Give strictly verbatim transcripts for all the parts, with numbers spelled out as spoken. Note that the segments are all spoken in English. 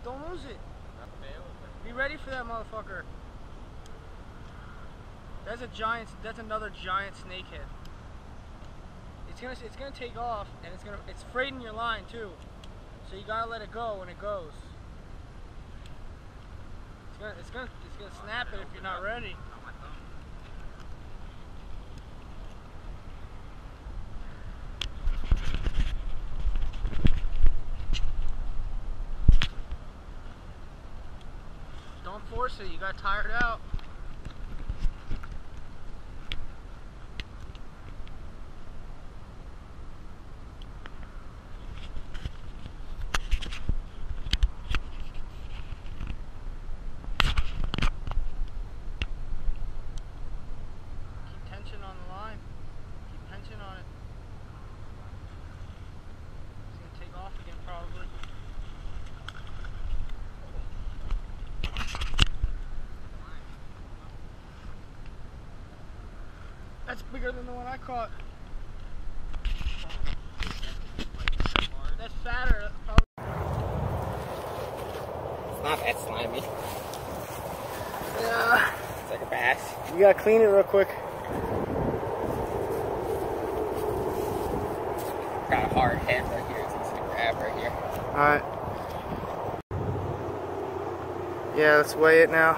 Don't lose it. Be ready for that motherfucker. That's a giant. That's another giant snakehead. It's gonna. It's gonna take off, and it's gonna. It's freighting your line too. So you gotta let it go when it goes. It's gonna. It's gonna. It's gonna snap it if you're not ready. Don't force it. You got tired out. On the line. Keep tension on it. It's going to take off again probably. That's bigger than the one I caught. That's fatter. Probably. It's not that slimy. Yeah. It's like a bass. You got to clean it real quick. Got a hard head right here. It's easy to grab right here. Alright. Yeah, let's weigh it now.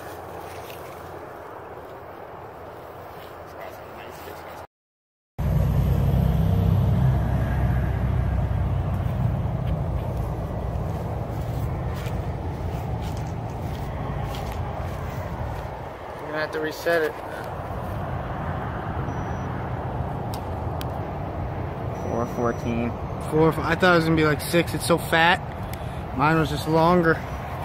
You're gonna have to reset it. four fourteen. Four, I thought it was gonna be like six. It's so fat. Mine was just longer.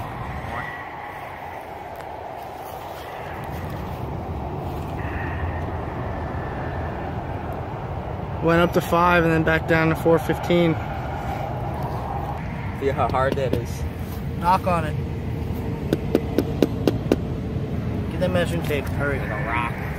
Went up to five and then back down to four fifteen. See how hard that is. Knock on it. Get that measuring tape. Hurry. Like a rock.